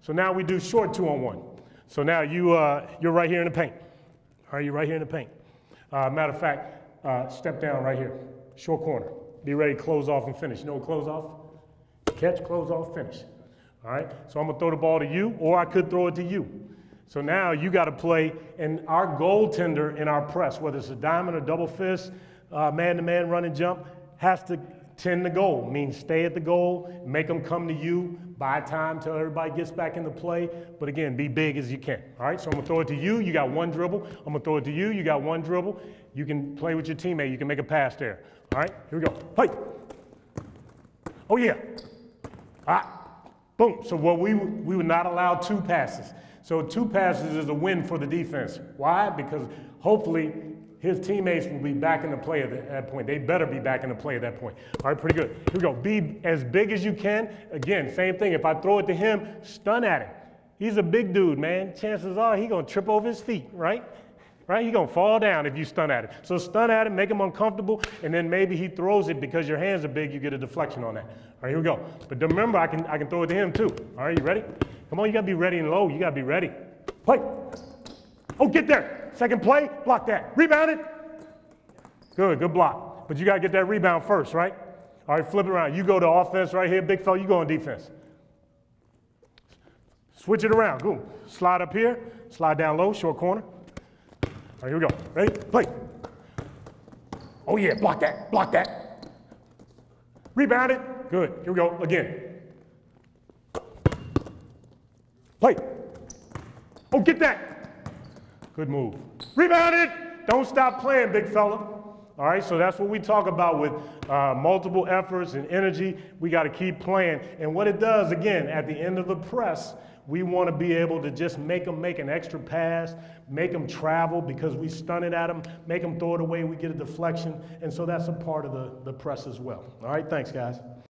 So now we do short 2-on-1. So now you're right here in the paint. All right, you're right here in the paint. Matter of fact, step down right here, short corner. Be ready to close off and finish. You know what close off? Catch, close off, finish. All right, so I'm gonna throw the ball to you, or I could throw it to you. So now you gotta play, and our goaltender in our press, whether it's a diamond or double fist, man-to-man run and jump, has to tend the goal, means stay at the goal, make them come to you, buy time till everybody gets back into play, but again, be big as you can. All right, so I'm gonna throw it to you, you got one dribble. I'm gonna throw it to you, you got one dribble. You can play with your teammate, you can make a pass there. All right, here we go, hey. Oh yeah, boom. So what we would not allow 2 passes. So 2 passes is a win for the defense. Why? Because hopefully his teammates will be back in the play at that point. They better be back in the play at that point. All right, pretty good. Here we go. Be as big as you can. Again, same thing. If I throw it to him, stun at him. He's a big dude, man. Chances are he's going to trip over his feet, right? Right? He's going to fall down if you stun at him. So stun at him, make him uncomfortable, and then maybe he throws it because your hands are big, you get a deflection on that. All right, here we go. But remember, I can throw it to him too. All right, you ready? Come on, you got to be ready and low. You got to be ready. Play. Oh, get there. Second play, block that. Rebound it. Good block. But you got to get that rebound first, right? All right, flip it around. You go to offense right here, big fella, you go on defense. Switch it around, boom. Slide up here, slide down low, short corner. All right, here we go. Ready? Play. Oh yeah, block that, block that. Rebound it. Good. Here we go again. Play. Oh, get that. Good move. Rebound it. Don't stop playing, big fella. All right, so that's what we talk about with multiple efforts and energy. We got to keep playing. And what it does, again, at the end of the press, we want to be able to just make them make an extra pass, make them travel because we stun it at them, make them throw it away, we get a deflection. And so that's a part of the press as well. All right, thanks, guys.